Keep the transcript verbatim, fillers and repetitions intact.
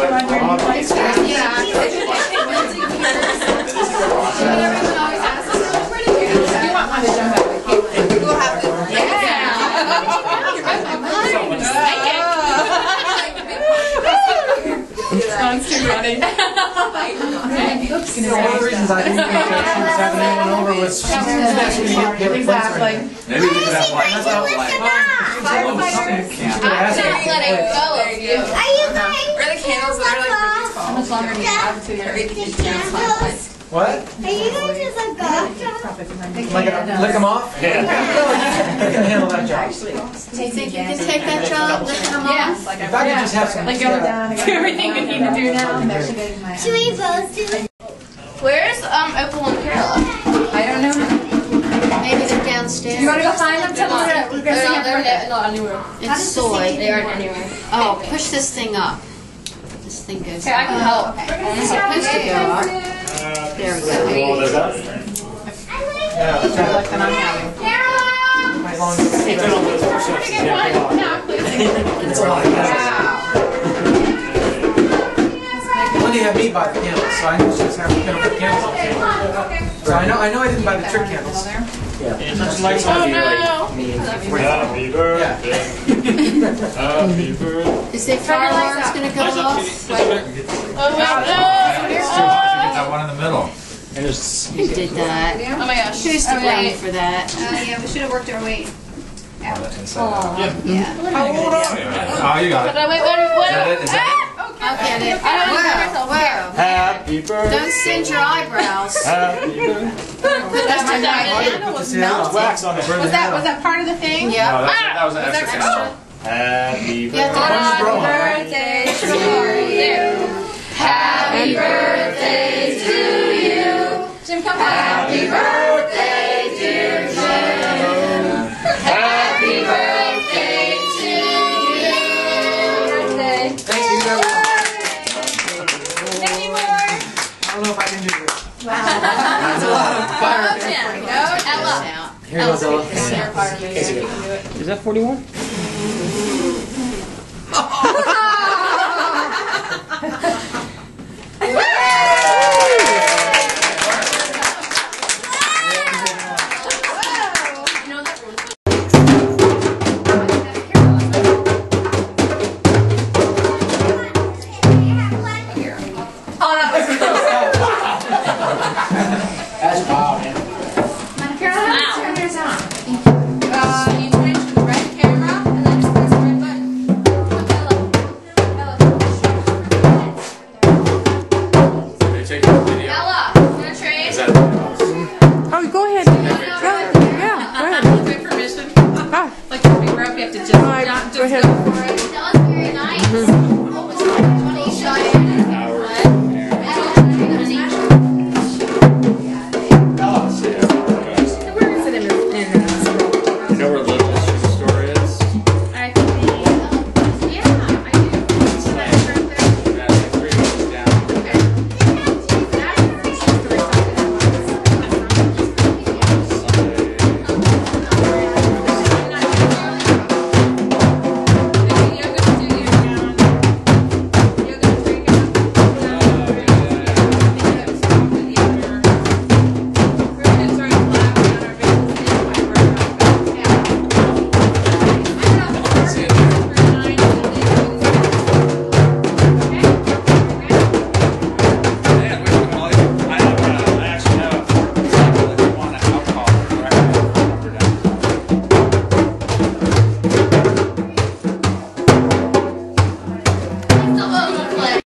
Sounds too funny. One of the reasons I didn't think that she was having anyone over was she was actually getting Exactly. Maybe we could have like, That's how it was. Let it go. Are you going? Where the candles that are like really tall. How much longer do you have to your What? Are you going to the golf? Am I gonna lick them off? Yeah. You can handle that job. Do you think you can take that job, licking them off? If I could just have some. Like go down and do everything we need to do now. Should we both do it? Where's um Opal and Carla? I don't know. Maybe they're downstairs. You want to go find them? Tell them we're going to sing They're it. not anywhere. It's soy. They aren't anywhere. Oh, push this thing up. This thing goes Okay, I can help. It's supposed to go up. There we go. Yeah. Like that I'm having. My long It's a lot. Wendy had me buy the candles, so I knew she was having to put candles on the table. So I know, I know I didn't buy the trick candles. yeah. It's like something like happy birthday. Happy birthday. Is there fireworks going to go off? Oh that one in the middle. Who did that? Oh my gosh. Who's to blame for that? Oh yeah, we should have worked our way. Oh, Yeah. yeah. How old are you? Oh, you got it. Wait, wait, wait. Is that it? Is that I'll get it. Where? Where? Happy birthday. Don't singe your eyebrows. Happy birthday. But that's my candle was melting. Wax on it. Was that was that part of the thing? Yeah. No, that was, that was an Was extra that candle. Happy You have to birthday. happy growing? birthday to you. Happy birthday to you. Jim, come Happy birthday, dear Jim. Happy birthday to you. Thank you, everyone. Maybe more. I don't know if I can do this. Wow. That's a lot of fire. Ella. Here goes Ella. Is there a part of me? Is that forty-one?